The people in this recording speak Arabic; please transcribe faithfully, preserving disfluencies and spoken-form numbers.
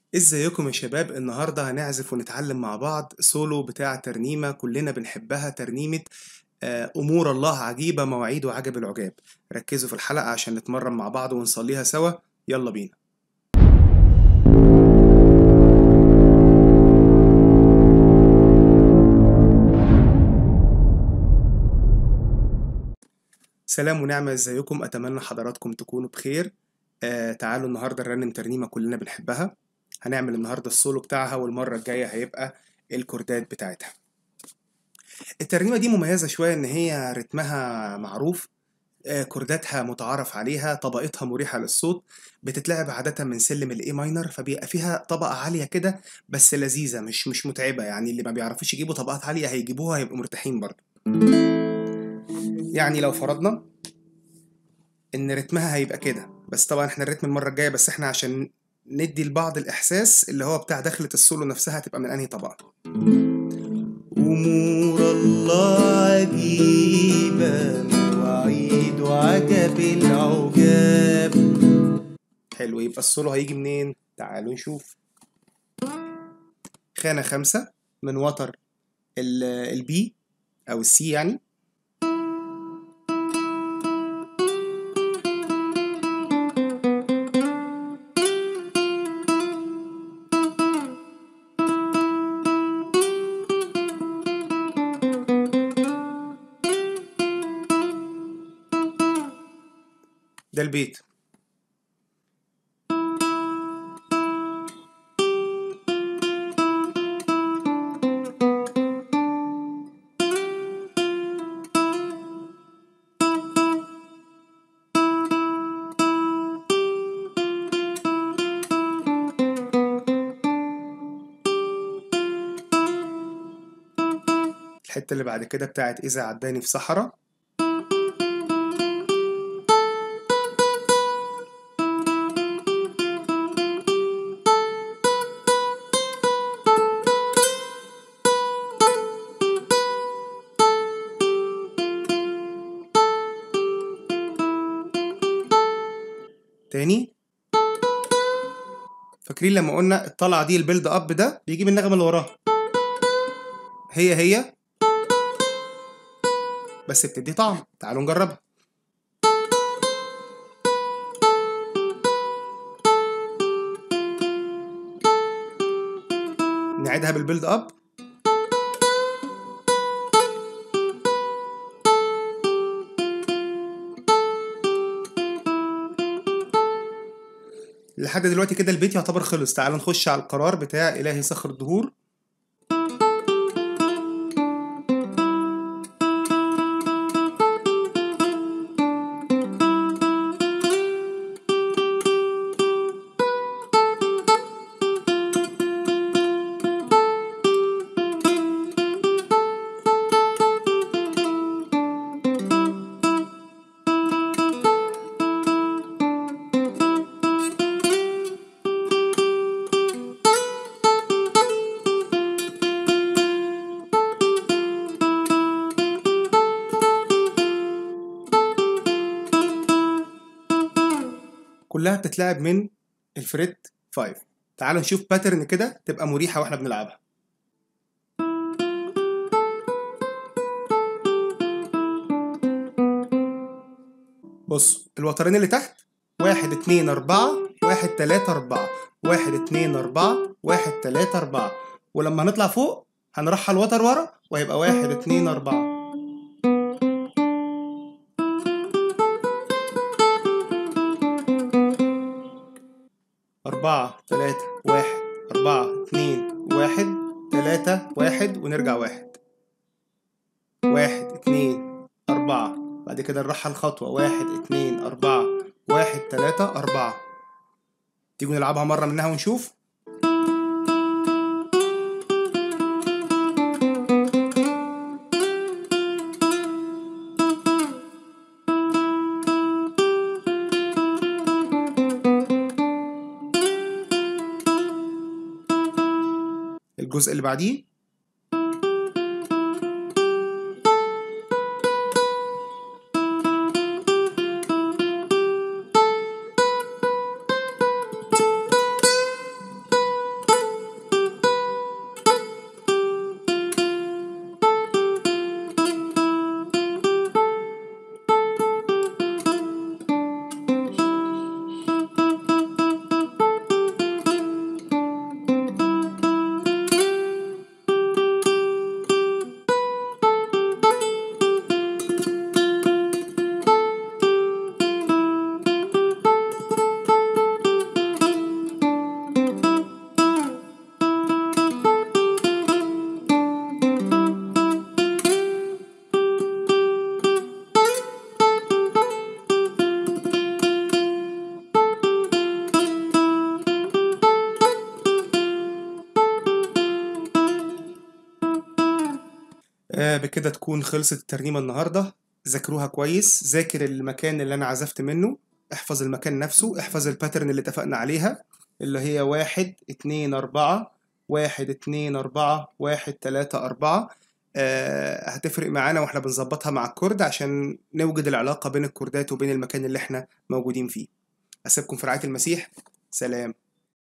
ازيكم يا شباب؟ النهاردة هنعزف ونتعلم مع بعض سولو بتاع ترنيمة كلنا بنحبها، ترنيمة آه، أمور الله عجيبة مواعيد وعجب العجاب. ركزوا في الحلقة عشان نتمرن مع بعض ونصليها سوا. يلا بينا. سلام ونعمة، ازيكم؟ أتمنى حضراتكم تكونوا بخير. آه تعالوا النهاردة نرنم ترنيمة كلنا بنحبها. هنعمل النهاردة السولو بتاعها، والمرة الجاية هيبقى الكوردات بتاعتها. الترنيمة دي مميزة شوية إن هي رتمها معروف، آه، كورداتها متعارف عليها، طبقتها مريحة للصوت، بتتلعب عادة من سلم الاي ماينر، فبيبقى فيها طبقة عالية كده بس لذيذة، مش مش متعبة. يعني اللي ما بيعرفوش يجيبوا طبقات عالية هيجيبوها، هيبقوا مرتاحين برضه. يعني لو فرضنا ان رتمها هيبقى كده، بس طبعا احنا الرتم المرة الجاية، بس احنا عشان ندي لبعض الاحساس اللي هو بتاع دخلة السولو نفسها هتبقى من انهي طبقة. أمور الله عجيبة مواعيد وعجب العجاب. حلو، يبقى السولو هيجي منين؟ تعالوا نشوف. خانة خمسة من وتر البي أو السي يعني. ده البيت. الحتة اللي بعد كده بتاعت إذا عداني في صحراء. تاني، فاكرين لما قلنا الطلعة دي البيلد أب ده بيجيب النغمة اللي وراها، هي هي بس بتدي طعم. تعالوا نجربها. نعيدها بالبيلد أب. لحد دلوقتي كده البيت يعتبر خلص. تعالوا نخش على القرار بتاع إلهي صخر الدهور. كلها بتتلعب من الفريت خمسة. تعالوا نشوف باترن كده تبقى مريحة واحنا بنلعبها. بصوا الوترين اللي تحت، واحد اتنين أربعة، واحد تلاتة أربعة، واحد اتنين أربعة، واحد تلاتة أربعة. ولما هنطلع فوق هنرحل وتر ورا وهيبقى واحد اتنين أربعة. أربعة تلاتة واحد، أربعة اتنين واحد، تلاتة واحد، ونرجع واحد. واحد اتنين أربعة، بعد كده نرحل خطوة، واحد اتنين أربعة، واحد تلاتة أربعة. تيجوا نلعبها مرة منها ونشوف. الجزء اللي بعديه آه بكده تكون خلصت الترنيمة النهاردة. ذاكروها كويس، ذاكر المكان اللي أنا عزفت منه، احفظ المكان نفسه، احفظ الباترن اللي اتفقنا عليها اللي هي واحد اتنين أربعة، واحد اتنين أربعة، واحد تلاتة أربعة. آه هتفرق معانا واحنا بنظبطها مع الكورد عشان نوجد العلاقة بين الكوردات وبين المكان اللي احنا موجودين فيه. أسيبكم في رعاية المسيح. سلام.